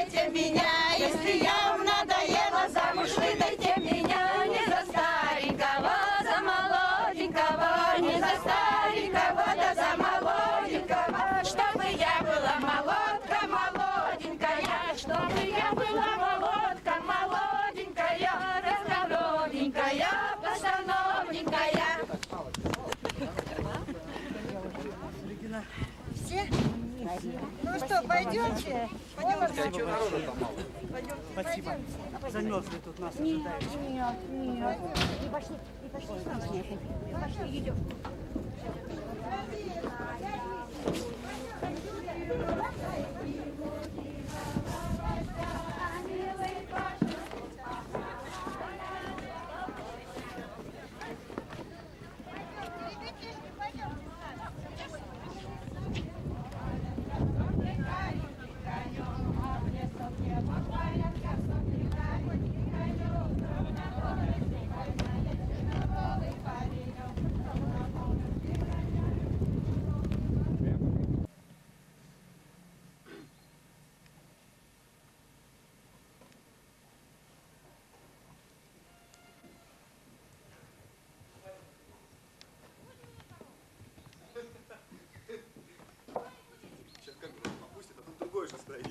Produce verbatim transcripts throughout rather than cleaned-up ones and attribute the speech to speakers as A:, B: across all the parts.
A: выдайте меня, если я вам надоела, замуж выдайте меня. Не за старенького, за молоденького, не за старенького, да за молоденького. Чтобы я была молодка, молоденькая, чтобы я была молодка, молоденькая, разговорненькая, постановненькая. Все? Ну что, пойдемте? Пойдемте.
B: Спасибо. Замерзли тут нас ожидают.
C: Нет, нет. И пошли, и пошли с нами. И пошли, идем.
D: Сейчас как бы опустит, а тут другой же стоит.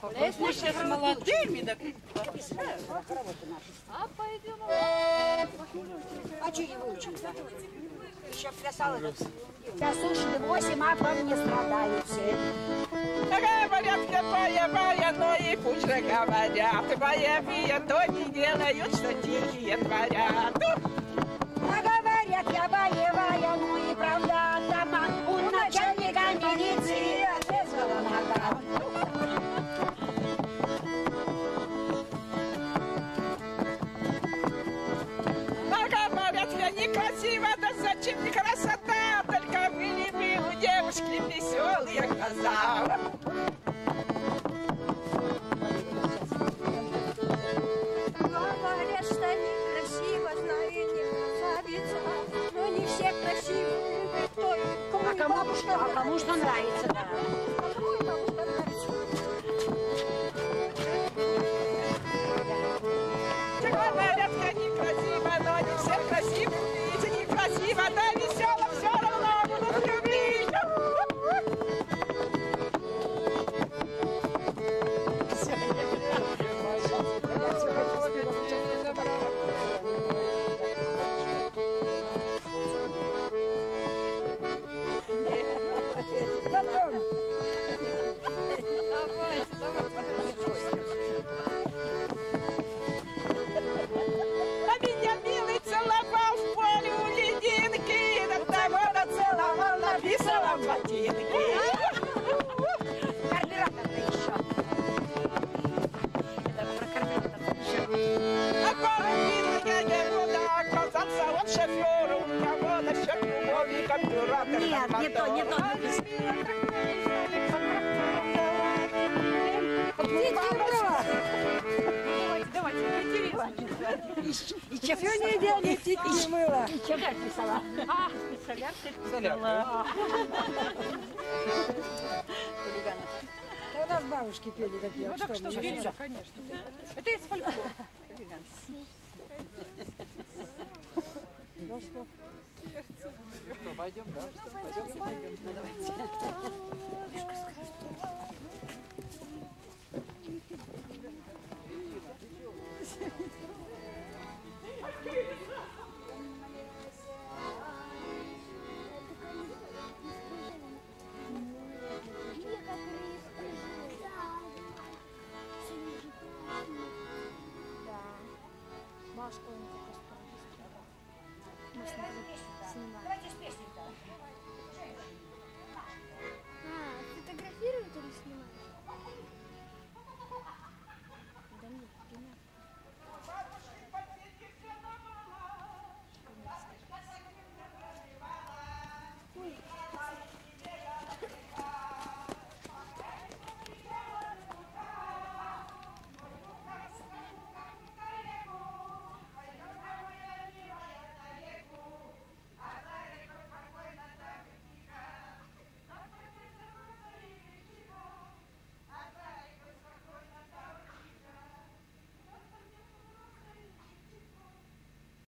A: Если с молодыми, так...
C: А пойдем. А что не выучили-то? Еще плясала. Послушали восемь, а по мне страдают все.
A: Говорят, слепая моя, но и пусть же говорят. Боевые то не делают, что тихие творят.
C: А говорят, я боевая, ну и правда дома. У начальника милиции отрезала нога.
A: Некрасиво, да зачем не красота? Только были бы у девушки веселые глаза.
E: Говорят, что некрасиво, знаю, не красавица, но не все красивые. Кто, кому
C: А кому что, а кому что нравится, да.
E: А кому и кому что нравится.
A: Говорят, что некрасиво, но не все красивые. Некрасиво, да весело, все равно будут любить. А меня милый целовал в поле у лединки, до того доцеловал, написала в ботинки.
C: Карбюратор-то еще. Это про карбюратор еще.
A: А порубила я его, да оказался он шофером, у него насчет любови карбюратор.
C: Нет, не то, не то. И чем не делали, и мыло. И чем я писала?
A: А, солярка писала.
C: У нас бабушки пели такие.
A: Ну так что, конечно. Это из фольклора. Пойдем, да? Пойдем, давайте.
E: Машка у них просто. Мы с ним снимаем.
C: Давайте с песней.